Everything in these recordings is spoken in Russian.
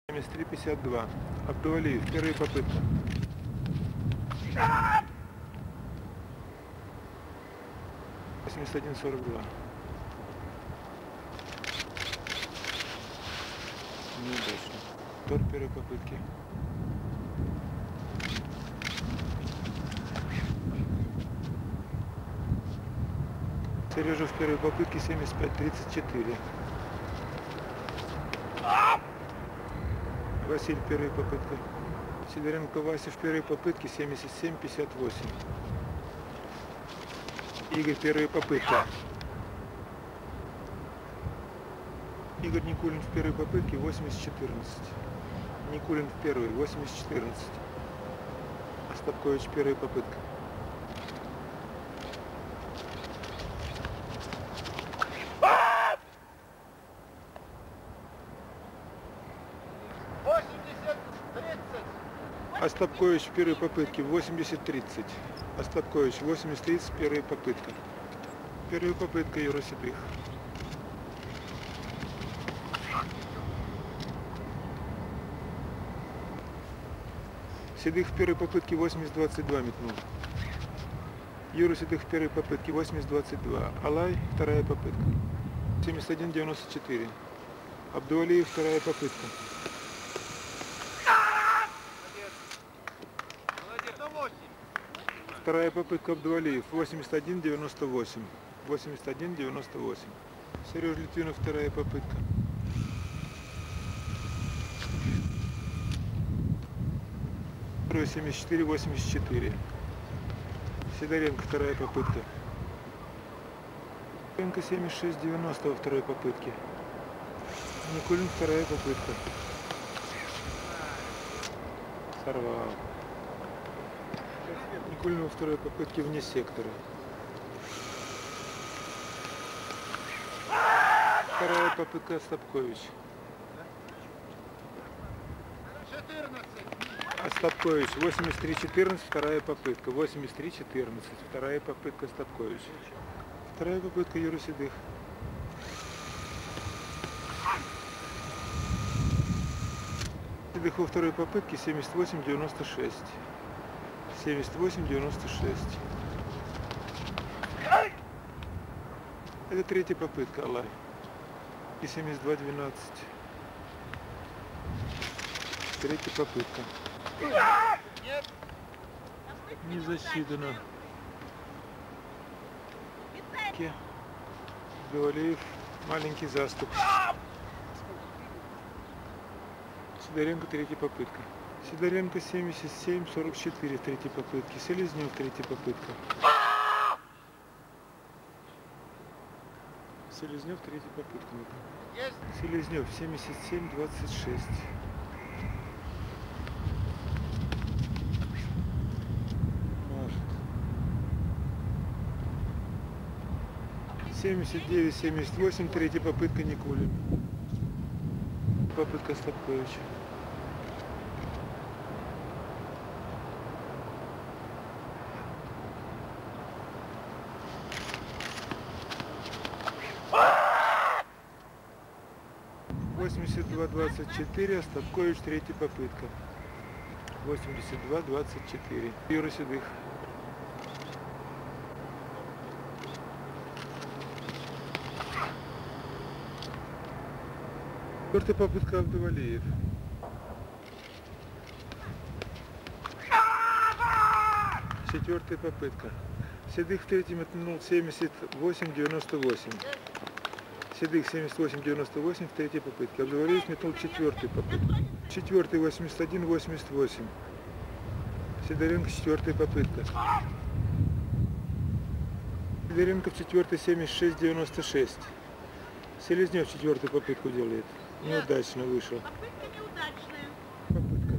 73-52. Абдувалиев, первая попытка. Восемьдесят 41-42. Неудачно. Тор первой попытки. Сережа в первой попытке 75-34. Василь первая попытка. Сидоренко Вася в первой попытке 77-58. Игорь первая попытка. Игорь Никулин в первой попытке 80-14. Никулин в первой 80-14. Остапкович первая попытка. Остапкович в первой попытке 80-30. Остапкович 80-30, первая попытка. Первая попытка Юра Седых. Седых в первой попытке 80-22 метнул. Юра Седых в первой попытке 80-22. Алай вторая попытка. 71-94. Абдувалиев вторая попытка. Вторая попытка Абдувалиев 81-98. 81-98. Сереж Литвинов вторая попытка. Второй 74-84. Сидоренко вторая попытка. Сидоренко 76-90 во второй попытке. Никулин вторая попытка. Сорвал. Никулин во второй попытке вне сектора. Вторая попытка Остапкович. Остапкович 83-14, вторая попытка. 83-14, вторая попытка Остапкович. Вторая попытка Юры Седых. Седых во второй попытке 78-96. 78-96. Это третья попытка Алай. И 72-12. Третья попытка. Не засчитано. Абдувалиев маленький заступ. Сидоренко третья попытка. Сидоренко 77-44 в третьей попытке. Селезнев третья попытка. Селезнев третья попытка. Селезнев 77-26. Может. 79-78, третья попытка Никулин. Попытка Остапковича. Восемьдесят 2-24, Остапкович третья попытка. 82-24. Юра Седых. Четвертая попытка Абдувалиев. Четвертая попытка. Седых в третьем метнул 78-98. Седых 78-98 в третьей попытке. Абдувалиев метнул четвертую попытку. Четвертый 81-88. Сидоренко четвертая попытка. Сидоренко в четвертой 76-96. Селезнев четвертую попытку делает. Неудачно вышел. Попытка неудачная. Попытка.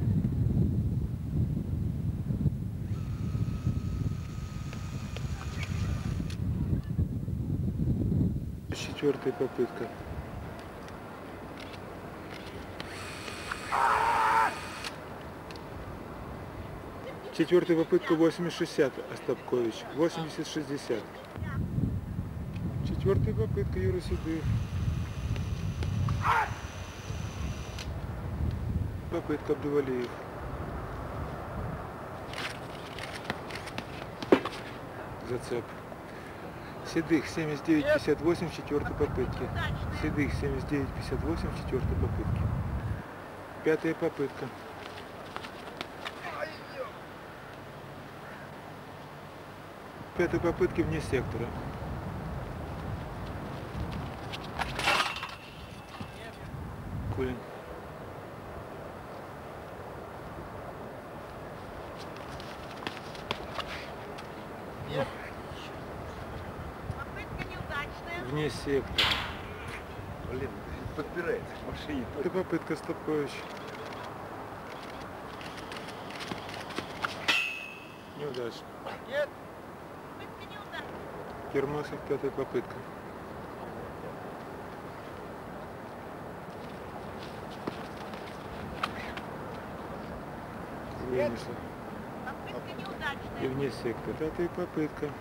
Четвертая попытка. Четвертая попытка 80-60 Остапкович. 80-60. Четвертая попытка Юры Седых. попытка Абдувалиев. Зацеп. Седых 79-58 четвертой попытки. Седых 79-58 четвертой попытки. Пятая попытка. Пятой попытки вне сектора. Кулин. Вне сектора. Блин, подбирает в машине. Это попытка Стопкович. Неудачно. Нет. Кермасов пятая попытка. Вынесла. И вне сектора. Пятая попытка.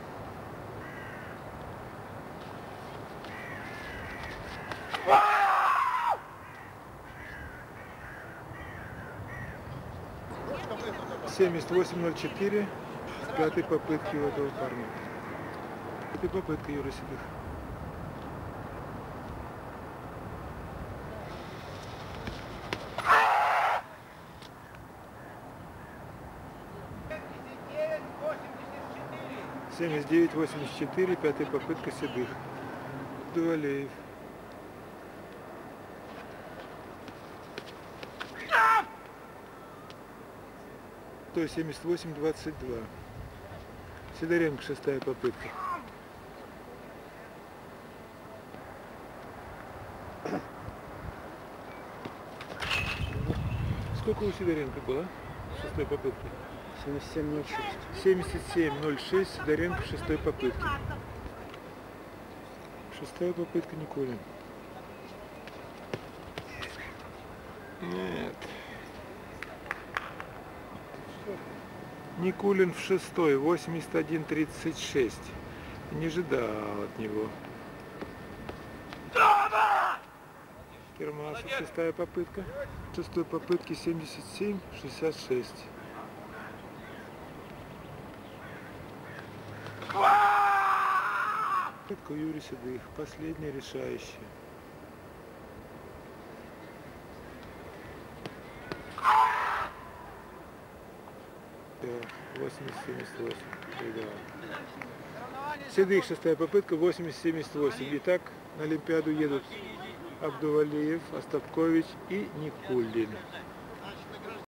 — 78-04 с пятой попытки у этого парня. Это попытка Юрия Седых. — 79-84, пятая попытка Седых. Абдувалиев. То 78-22. Сидоренко шестая попытка. Сколько у Сидоренко было? Шестой попытки. 77-06. 77-06 Сидоренко шестой попытки. Шестая попытка Никулин. Нет. Никулин в шестой, 81-36. Не ожидал от него. Кермасов шестая попытка. Шестой попытки 77-66. Попытка у Юрия Седых. Последняя решающая. Да, 80-78. Седых шестая попытка 80-78. Итак, на Олимпиаду едут Абдувалиев, Остапкович и Никулин.